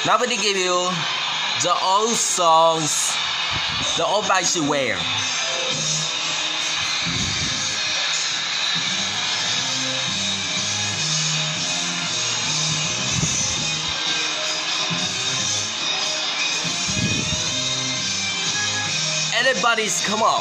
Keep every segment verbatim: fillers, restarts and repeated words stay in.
Now I'm gonna give you the old songs, the old bag you wear. Everybody's come on.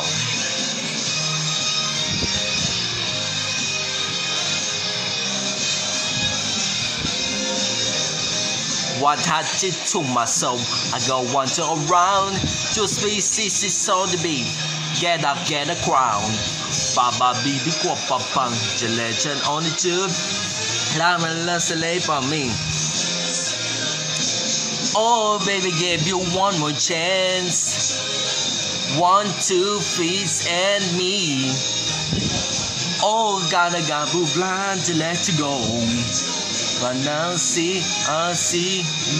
One touch it to my soul. I go wander around. Two species is on the beat. Get up, get a crown. Baba bibi kwa papang. The legend on the tube. Lama la slave for me. Oh baby, give you one more chance. One, two, feet and me. Oh, gotta got blind to let you go. But now see, I see.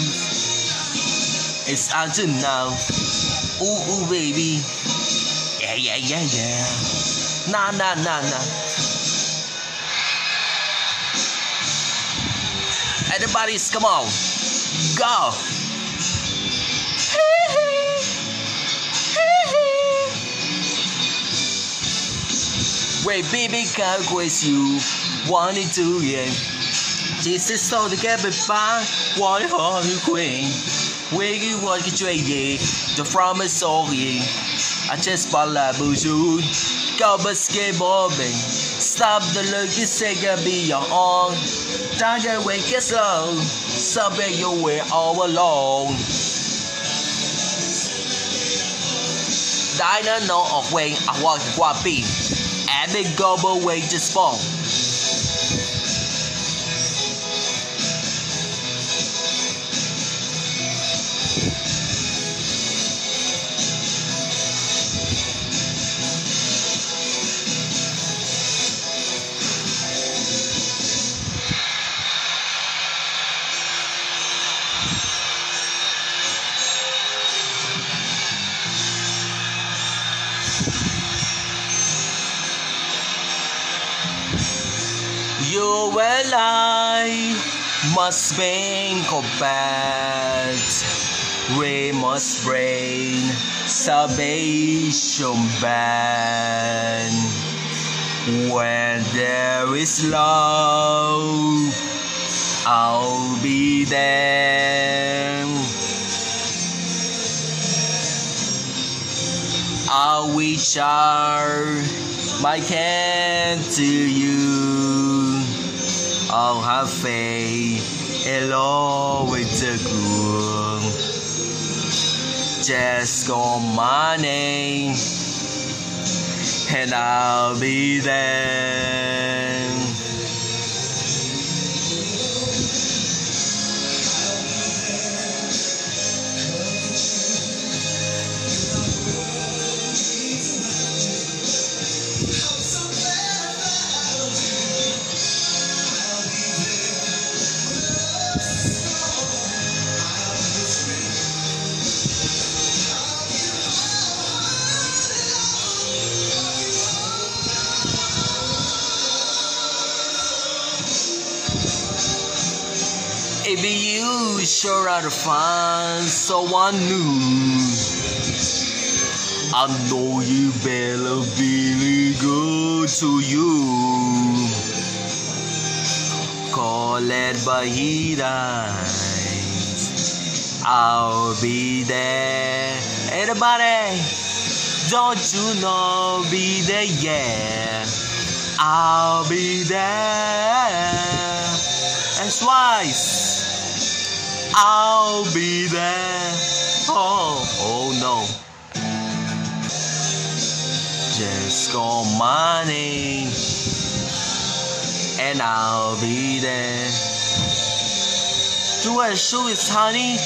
It's time to know. Ooh, ooh, baby. Yeah, yeah, yeah, yeah. Nah, nah, nah, nah. Everybody's come on. Go. Wait, baby, can't waste you. Wanted to, yeah. Jesus so to get it by. What a holy queen. Where you want to trade, yeah. The from is all, yeah. I just bought that bougie. Go but skateboarding. Stop the look, you say, can be your own. Don't get wake it slow. Somewhere you were all alone. Diner no of way, I walk the guapi. And they go away just fall. You and I must make combat. We must bring salvation back. When there is love, I'll be there. I wish I my hand to you. I'll have faith along with the good. Just call my name and I'll be there. If you sure are to find someone new, I know you better be good to you. Call it Bahidas, I'll be there. Everybody, don't you know, be there, yeah. I'll be there. And twice. I'll be there. Oh, oh no. Just call my name and I'll be there. Do I show it, honey?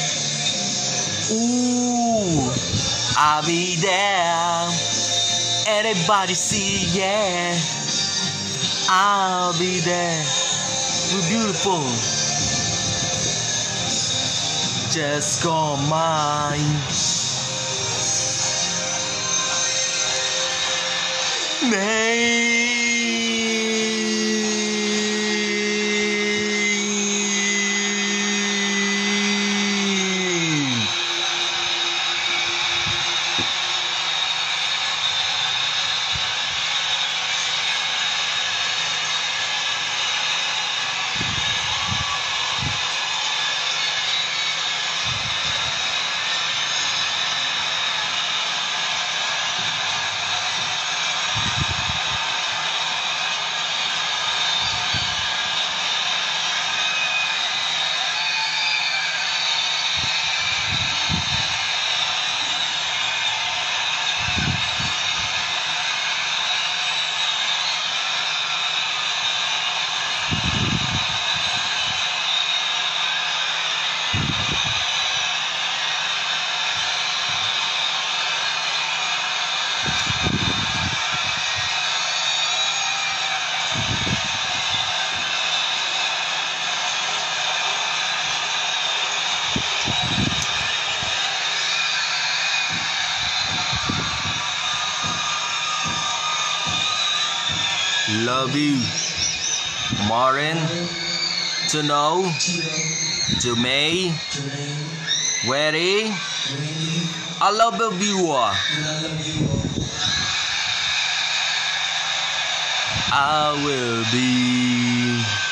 Ooh, I'll be there. Everybody see, yeah. I'll be there. We're beautiful. Just call mine name. love you. Maureen, to know, to me, Wery, I love you. I will be.